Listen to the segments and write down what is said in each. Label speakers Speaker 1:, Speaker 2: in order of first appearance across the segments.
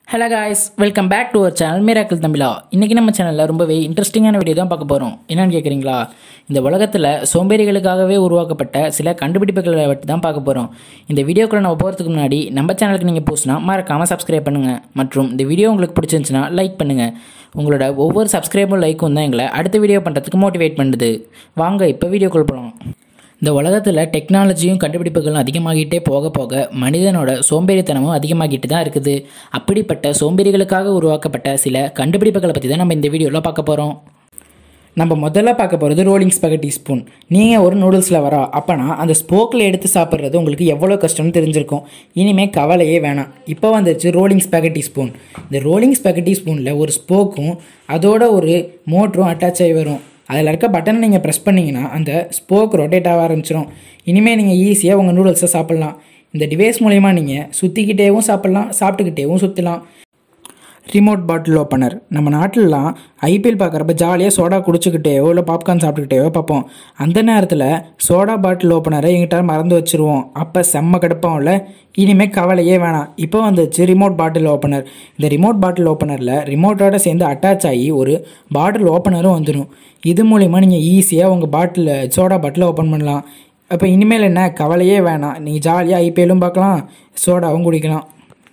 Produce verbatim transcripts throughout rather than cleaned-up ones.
Speaker 1: Hello guys, welcome back to our channel Miracle Tamila. இன்னைக்கு நம்ம சேனல்ல ரொம்பவே இன்ட்ரஸ்டிங்கான வீடியோ தான் பார்க்க போறோம். என்னன்னு கேக்குறீங்களா? இந்த உலகத்துல சோம்பேறிகளுக்காகவே உருவாக்கப்பட்ட சில கண்டுபிடிப்புகளை பத்தி தான் பார்க்க போறோம். இந்த வீடியோக்குள்ள நம்ம போறதுக்கு முன்னாடி நம்ம சேனலுக்கு நீங்க புதுசுனா மறக்காம Subscribe பண்ணுங்க. மற்றும் இந்த வீடியோ உங்களுக்கு பிடிச்சிருந்துச்சுனா லைக் பண்ணுங்க. உங்களோட ஒவ்வொரு Subscribe லைக்கும் தான் எங்களை அடுத்த வீடியோ பண்றதுக்கு மோட்டிவேட் பண்ணுது. வாங்க இப்போ வீடியோக்குள்ள போலாம். இந்த உலகத்தில் டெக்னாலஜியும் கண்டுபிடிப்புகளும் அதிகமாகிட்டே போக போக மனிதனோட சோம்பேறித்தனமும் அதிகமாகிட்டு தான் இருக்குது. அப்படிப்பட்ட சோம்பேறிகளுக்காக உருவாக்கப்பட்ட சில கண்டுபிடிப்புகளை பற்றி தான் நம்ம இந்த வீடியோவில் பார்க்க போகிறோம். நம்ம முதல்ல பார்க்க போகிறது ரோலிங் ஸ்பெகட்டி ஸ்பூன். நீங்கள் ஒரு நூடுல்ஸில் வரா அப்போனா அந்த ஸ்போக்கில் எடுத்து சாப்பிட்றது உங்களுக்கு எவ்வளோ கஷ்டம்னு தெரிஞ்சிருக்கும். இனிமேல் கவலையே வேணாம். இப்போ வந்துருச்சு ரோலிங் ஸ்பெகட்டி ஸ்பூன். இந்த ரோலிங் ஸ்பெகட்டி ஸ்பூனில் ஒரு ஸ்போக்கும் அதோட ஒரு மோட்டரும் அட்டாச் ஆகி வரும். அதில் இருக்க பட்டனை நீங்கள் ப்ரெஸ் பண்ணிங்கன்னா அந்த ஸ்போக் ரொட்டேட் ஆக ஆரம்பிச்சிடும். இனிமேல் நீங்கள் ஈஸியாக உங்கள் நூடுல்ஸை சாப்பிட்லாம். இந்த டிவைஸ் மூலிமா நீங்கள் சுற்றிக்கிட்டேவும் சாப்பிட்லாம், சாப்பிட்டுக்கிட்டேவும் சுற்றலாம். Remote bottle opener. நம்ம நாட்டிலலாம் ஐபிஎல் பார்க்குறப்ப ஜாலியாக சோடா குடிச்சிக்கிட்டேவோ இல்லை பாப்கார்ன் சாப்பிட்டுக்கிட்டேவோ பார்ப்போம். அந்த நேரத்தில் சோடா பாட்டில் ஓப்பனரை எங்கிட்ட மறந்து வச்சுருவோம். அப்போ செம்ம கடுப்பாகல. இனிமேல் கவலையே வேணாம். இப்போ வந்துச்சு ரிமோட் பாட்டில் ஓப்பனர். இந்த ரிமோட் பாட்டில் ஓப்பனரில் ரிமோட்டோட சேர்ந்து அட்டாச் ஆகி ஒரு பாட்டில் ஓப்பனரும் வந்துடும். இது மூலிமா நீங்கள் ஈஸியாக உங்கள் பாட்டில் சோடா பாட்டில் ஓப்பன் பண்ணலாம். அப்போ இனிமேல் என்ன கவலையே வேணாம். நீங்கள் ஜாலியாக ஐபிஎல்லும் பார்க்கலாம், சோடாவும் குடிக்கலாம்.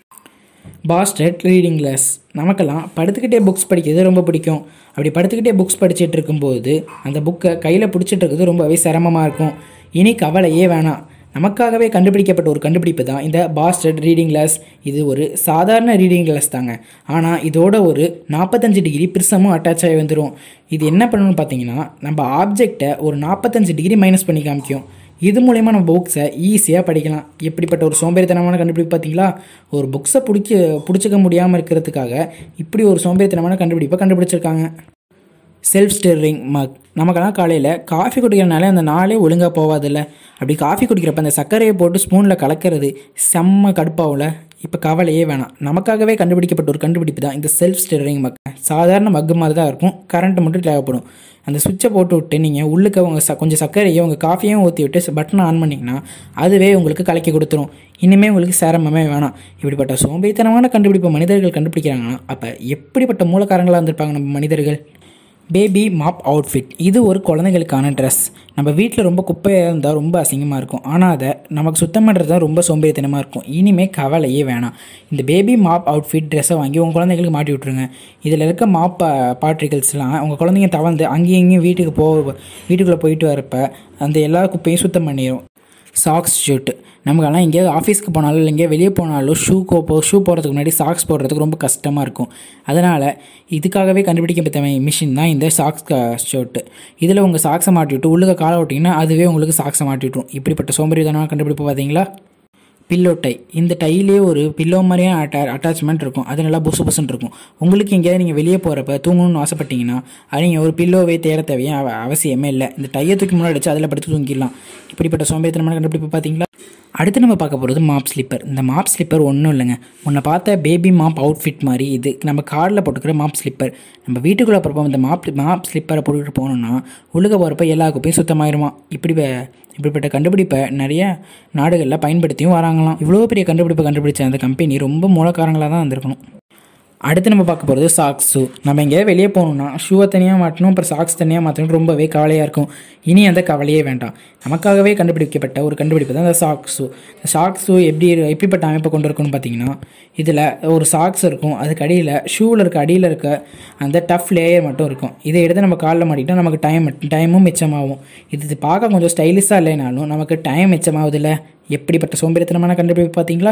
Speaker 1: பாஸ்டட் ரீடிங் கிளாஸ். நமக்கெல்லாம் படுத்துக்கிட்டே புக்ஸ் படிக்கிறது ரொம்ப பிடிக்கும். அப்படி படுத்துக்கிட்டே புக்ஸ் படிச்சுட்டு இருக்கும்போது அந்த புக்கை கையில் பிடிச்சிட்டு இருக்கிறது ரொம்பவே சிரமமாக இருக்கும். இனி கவலையே வேணாம். நமக்காகவே கண்டுபிடிக்கப்பட்ட ஒரு கண்டுபிடிப்பு தான் இந்த பாஸ்டட் ரீடிங் கிளாஸ். இது ஒரு சாதாரண ரீடிங் கிளாஸ் தாங்க. ஆனால் இதோட ஒரு நாற்பத்தஞ்சு டிகிரி பிரிசமும் அட்டாச் ஆகி வந்துடும். இது என்ன பண்ணணும்னு பார்த்தீங்கன்னா நம்ம ஆப்ஜெக்டை ஒரு நாற்பத்தஞ்சு டிகிரி மைனஸ் பண்ணி காமிக்கும். இது மூலயமா நம்ம புக்ஸை ஈஸியாக படிக்கலாம். எப்படிப்பட்ட ஒரு சோம்பேறித்தனமான கண்டுபிடிப்பு பார்த்தீங்களா? ஒரு புக்ஸை பிடிக்க பிடிச்சிக்க முடியாமல் இருக்கிறதுக்காக இப்படி ஒரு சோம்பேறித்தனமான கண்டுபிடிப்பை கண்டுபிடிச்சிருக்காங்க. Self stirring mug. நமக்கெல்லாம் காலையில் காஃபி குடிக்கிறனால அந்த நாளே ஒழுங்காக போகாதில்ல. அப்படி காஃபி குடிக்கிறப்ப அந்த சர்க்கரையை போட்டு ஸ்பூனில் கலக்கிறது செம்ம கடுப்பாவில். இப்போ கவலையே வேணாம். நமக்காகவே கண்டுபிடிக்கப்பட்ட ஒரு கண்டுபிடிப்பு தான் இந்த செல்ஃப் ஸ்டிரிங் மக். சாதாரண மக்கு மாதிரி தான் இருக்கும், கரண்ட் மட்டும் தேவைப்படும். அந்த சுவிட்சை போட்டு விட்டு நீங்கள் உள்ளுக்க உங்கள் ச கொஞ்சம் சர்க்கரையை உங்கள் காஃபியும் ஊற்றி விட்டு பட்டனை ஆன் பண்ணிங்கன்னா அதுவே உங்களுக்கு கலக்கி கொடுத்துரும். இனிமேல் உங்களுக்கு சிரமமே வேணாம். இப்படிப்பட்ட சோம்பேறித்தனமான கண்டுபிடிப்பு மனிதர்கள் கண்டுபிடிக்கிறாங்கன்னா அப்போ எப்படிப்பட்ட மூலக்காரங்களாக இருந்திருப்பாங்க நம்ம மனிதர்கள். Baby mop outfit. இது ஒரு குழந்தைகளுக்கான ட்ரெஸ். நம்ம வீட்டில் ரொம்ப குப்பையாக இருந்தால் ரொம்ப அசிங்கமாக இருக்கும். ஆனால் அதை நமக்கு சுத்தம் பண்ணுறது தான் ரொம்ப சோம்பேறித்தனமாக இருக்கும். இனிமேல் கவலையே வேணாம். இந்த பேபி மாப் அவுட்ஃபிட் ட்ரெஸ்ஸை வாங்கி உங்கள் குழந்தைங்களுக்கு மாட்டி விட்ருங்க. இதில் இருக்க மாப் பார்ட்டிகல்ஸ்லாம் உங்கள் குழந்தைங்க தவழ்ந்து அங்கேயும் இங்கேயும் வீட்டுக்கு போ வீட்டுக்குள்ளே போயிட்டு வரப்போ அந்த எல்லா குப்பையும் சுத்தம் பண்ணிடும். Socks shoe. நமக்கெல்லாம் எங்கேயாவது ஆஃபீஸ்க்கு போனாலும் இல்லை எங்கேயா வெளியே போனாலும் ஷூ கோ ஷூ போடுறதுக்கு முன்னாடி சாக்ஸ் போடுறதுக்கு ரொம்ப கஷ்டமாக இருக்கும். அதனால் இதுக்காகவே கண்டுபிடிக்கப்பட்ட மிஷின் தான் இந்த சாக்ஸ் ஷூட்டு. இதில் உங்கள் சாக்ஸை மாட்டி விட்டு உள்ளுக்க காலை விட்டிங்கன்னா அதுவே உங்களுக்கு சாக்ஸை மாட்டி விட்டுரும். இப்படிப்பட்ட சோம்பேறித்தனமாக கண்டுபிடிப்பு பார்த்தீங்களா? Pillow tie. இந்த டைலே ஒரு பில்லோ மாதிரியே அட்டா அட்டாச்மெண்ட் இருக்கும். அது நல்லா புசு புசுன்னு இருக்கும். உங்களுக்கு எங்கேயாவது நீங்கள் வெளியே போகிறப்ப தூங்கணும்னு ஆசைப்பட்டீங்கன்னா அது நீங்கள் ஒரு பில்லோவே தேட தேவையே அவசியமே இல்லை. இந்த டையை தூக்கி முன்னாடி வச்சு அதில் படுத்து தூங்கிடலாம். இப்படிப்பட்ட சோம்பேறித்தனமான கண்டுபிடிப்பு பார்த்தீங்களா? அடுத்து நம்ம பார்க்க போகிறது மாப் ஸ்லிப்பர். இந்த மாப் ஸ்லிப்பர் ஒன்றும் இல்லைங்க, முன்ன பார்த்த பேபி மாப் அவுட்ஃபிட் மாதிரி இது நம்ம காரில் போட்டுக்கிற மாப் ஸ்லிப்பர். நம்ம வீட்டுக்குள்ளே போகிறப்போ இந்த மாப் மாப் ஸ்லிப்பரை போட்டுக்கிட்டு போனோம்னா உள்ளுக்க போகிறப்ப எல்லா குப்பையும் சுத்தமாயிருமா. இப்படி இப்படிப்பட்ட கண்டுபிடிப்பை நிறைய நாடுகளில் பயன்படுத்தியும் வராங்களாம். இவ்வளோ பெரிய கண்டுபிடிப்பை கண்டுபிடிச்ச அந்த கம்பெனி ரொம்ப மூலக்காரங்களாக தான் இருந்திருக்கணும். அடுத்து நம்ம பார்க்க போகிறது சாக்ஸ் ஷூ. நம்ம எங்கேயாவது வெளியே போகணுன்னா ஷூவை தனியாக மாட்டணும், அப்புறம் சாக்ஸ் தனியாக மாற்றணும். ரொம்பவே கவலையாக இருக்கும். இனி அந்த கவலையே வேண்டாம். நமக்காகவே கண்டுபிடிக்கப்பட்ட ஒரு கண்டுபிடிப்பு தான் அந்த சாக்ஸ் ஷூ. இந்த சாக்ஸ் ஷூ எப்படி எப்படிப்பட்ட அமைப்பை கொண்டு இருக்குன்னு பார்த்தீங்கன்னா இதில் ஒரு சாக்ஸ் இருக்கும், அதுக்கு அடியில் ஷூவில் இருக்க அடியில் இருக்க அந்த டஃப் லேயர் மட்டும் இருக்கும். இதை எடுத்து நம்ம காலில் மாட்டிக்கிட்டால் நமக்கு டைம் டைமும் மிச்சமாகும். இது பார்க்க கொஞ்சம் ஸ்டைலிஷாக இல்லைனாலும் நமக்கு டைம் மிச்சமாகுது இல்லை. எப்படிப்பட்ட சோம்பேறித்தனமான கண்டுபிடிப்பு பார்த்தீங்களா?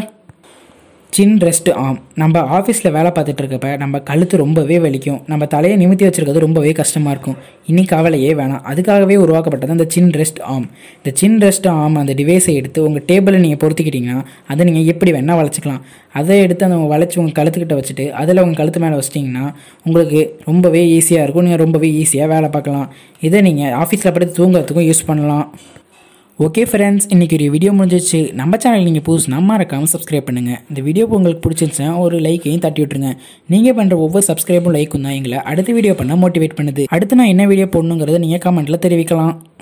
Speaker 1: சின் ரெஸ்ட் ஆம். நம்ம ஆஃபீஸில் வேலை பார்த்துட்டு இருக்கப்ப நம்ம கழுத்து ரொம்பவே வலிக்கும். நம்ம தலையை நிமித்தி வச்சுருக்கிறது ரொம்பவே கஷ்டமாக இருக்கும். இனி கவலையே வேணாம். அதுக்காகவே உருவாக்கப்பட்டது அந்த சின் ரெஸ்ட் ஆம். இந்த சின் ரெஸ்ட் ஆம் அந்த டிவைஸை எடுத்து உங்கள் டேபிளில் நீங்கள் பொறுத்துக்கிட்டிங்கன்னா அதை நீங்கள் எப்படி வேணால் வளைச்சிக்கலாம். அதை எடுத்து அந்த வளைச்சி உங்கள் கழுத்துக்கிட்ட வச்சுட்டு அதில் உங்கள் கழுத்து மேலே வச்சிட்டிங்கன்னா உங்களுக்கு ரொம்பவே ஈஸியாக இருக்கும். நீங்கள் ரொம்பவே ஈஸியாக வேலை பார்க்கலாம். இதை நீங்கள் ஆஃபீஸில் படுத்து தூங்குறதுக்கும் யூஸ் பண்ணலாம். ஓகே ஃப்ரெண்ட்ஸ், இன்றைக்கி ஒரு வீடியோ முடிஞ்சிச்சு. நம்ம சேனல் நீங்கள் புதுசுனா மறக்காமல் சப்ஸ்கிரைப் பண்ணுங்கள். இந்த வீடியோ உங்களுக்கு பிடிச்சிருந்துச்சுன்னா ஒரு லைக்கையும் தட்டி விட்டுருங்க. நீங்கள் பண்ணுற ஒவ்வொரு சப்ஸ்கிரைபும் லைக்கும் தான் எங்களை அடுத்த வீடியோ பண்ண மோட்டிவேட் பண்ணுது. அடுத்து நான் என்ன வீடியோ போடணுங்கிறத நீங்கள் கமெண்ட்டில் தெரிவிக்கலாம்.